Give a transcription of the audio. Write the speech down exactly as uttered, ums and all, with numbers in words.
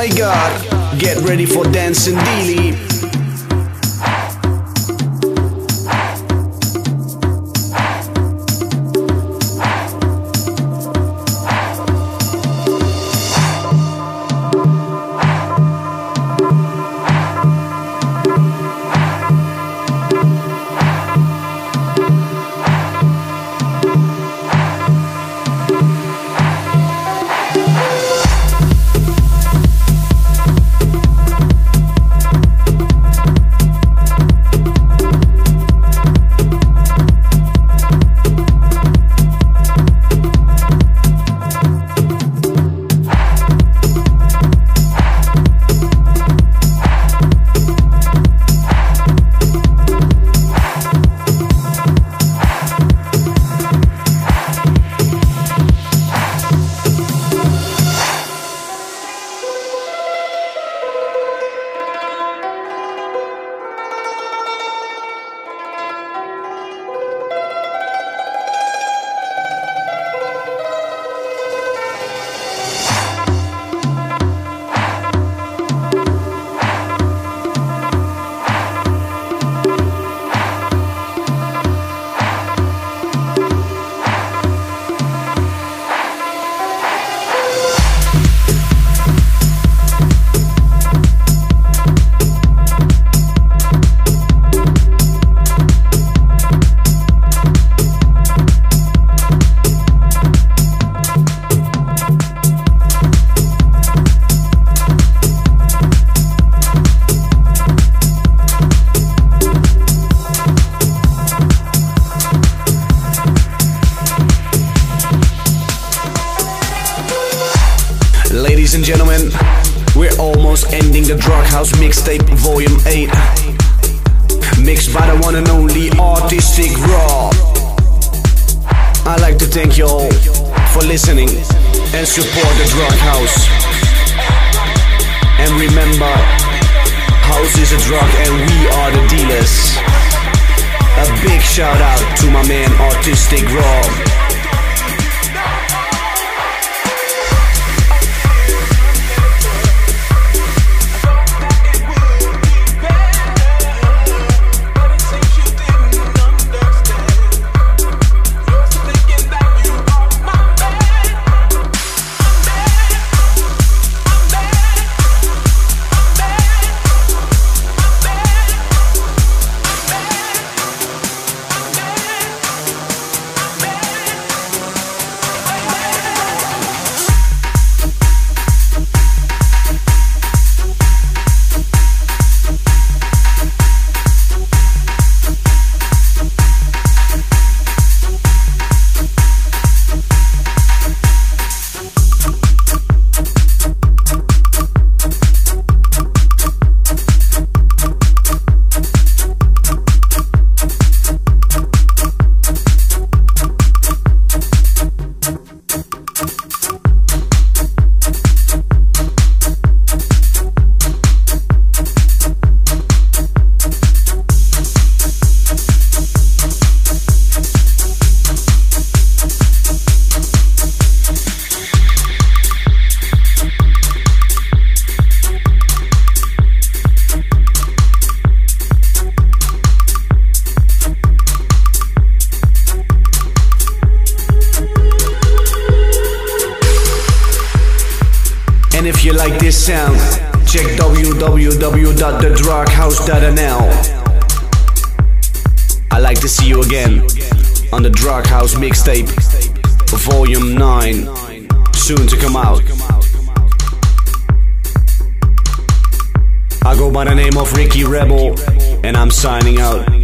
my god, get ready for dancing daily. Ladies and gentlemen, we're almost ending the Drug House Mixtape Volume eight, mixed by the one and only Artistic Raw. I'd like to thank you all for listening and support the Drug House. And remember, house is a drug and we are the dealers. A big shout out to my man Artistic Raw. And if you like this sound, check w w w dot the drug house dot n l. I'd like to see you again on the Drug House Mixtape Volume nine, soon to come out. I go by the name of Ricky Rebel, and I'm signing out.